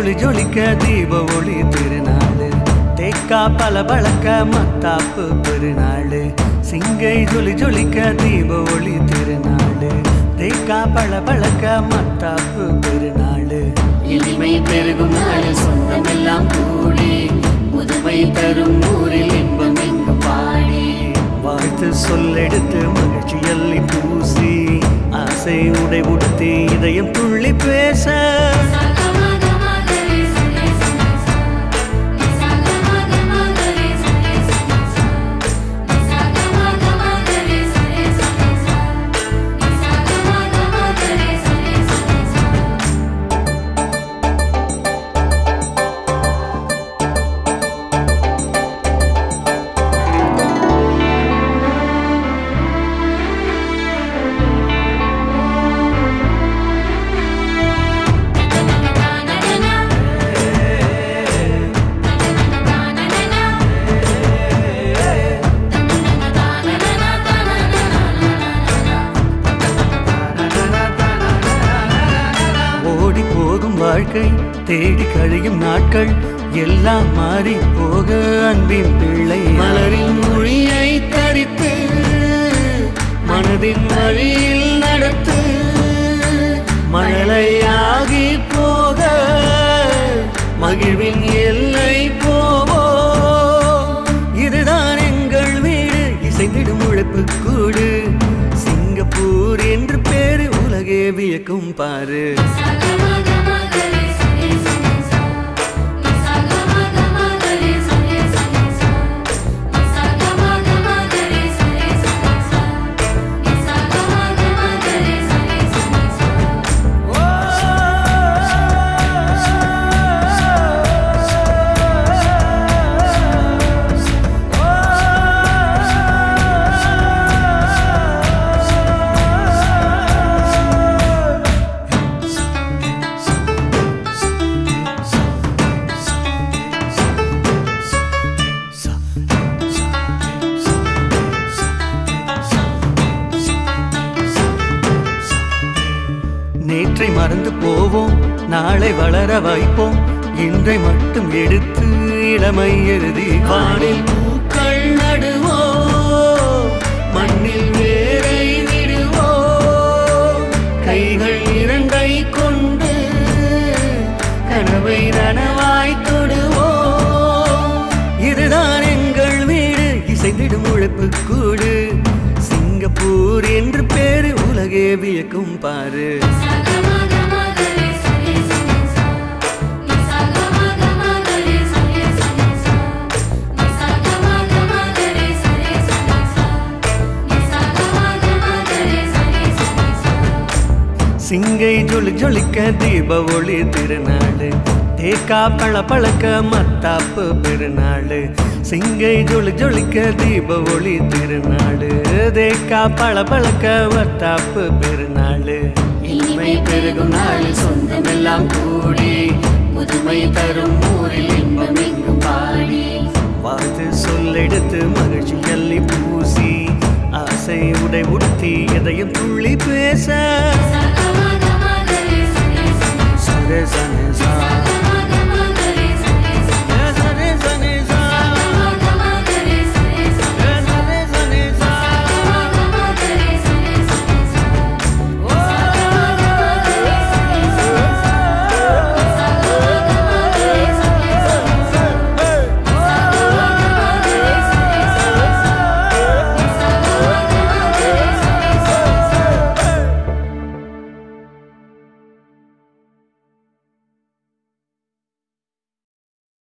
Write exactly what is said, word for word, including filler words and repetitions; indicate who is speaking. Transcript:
Speaker 1: ஜொலி ஜொலிக்க தீப ஒளி திருநாள் தேக்கா பல பழக்க மத்தாப்பு பெருநாள் சிங்கை ஜொலி ஜொலிக்க தீப ஒளி திருநாள் தேக்கா பல பழக்க மத்தாப்பு பெருநாள்
Speaker 2: இனிமை பெருகும் நாள் சொந்தமெல்லாம் கூடி முதுமை தரும் ஊரில் இன்பம் எங்கு பாடி
Speaker 1: வாழ்த்து சொல்லெடுத்து மகிழ்ச்சி அள்ளி பூசி ஆசை உடை உடுத்தி இதயம் துள்ளி பேச வாழ்க்கை தேடி கழியும் நாட்கள் எல்லாம் மாறி போக அன்பின் பிள்ளை மலரின் மொழியை தரித்து மனதின் வழியில் நடத்து மழலையாகி போக மகிழ்வின் எல்லை போவோ இதுதான் எங்கள் வீடு இசைந்திடும் உழைப்பு கூடு சிங்கப்பூர் என்று பேரு உலகே வியக்கும் பாரு நேற்றை மறந்து போவோம் நாளை வளர வைப்போம் இன்றை மட்டும் எடுத்து இளமை எழுதி வானில் பூக்கள் நடுவோம் மண்ணில் வேரை விடுவோம் கைகள் இரண்டை கொண்டு கனவை நனவாய் தொடுவோம் இதுதான் எங்கள் வீடு இசைந்திடும் உழைப்பு கூடு சிங்கப்பூர் என்று பேரு உலகே வியக்கும் பாரு சிங்கை ஜொலி ஜொலிக்க தீப ஒளி திருநாள் தேக்கா பழ பழக்க மத்தாப்பு பெருநாள் சிங்கை ஜொலி ஜொலிக்க தீப ஒளி திருநாள் தேக்கா பழ பழக்க மத்தாப்பு பெருநாள்
Speaker 2: இனிமை பெருகும் நாள் சொந்தமெல்லாம் கூடி முதுமை தரும் ஊரில் இன்பம் எங்கு பாடி
Speaker 1: வாழ்த்து சொல்லெடுத்து மகிழ்ச்சி அள்ளி பூசி ஆசை உடை உடுத்தி எதையும் துள்ளி பேச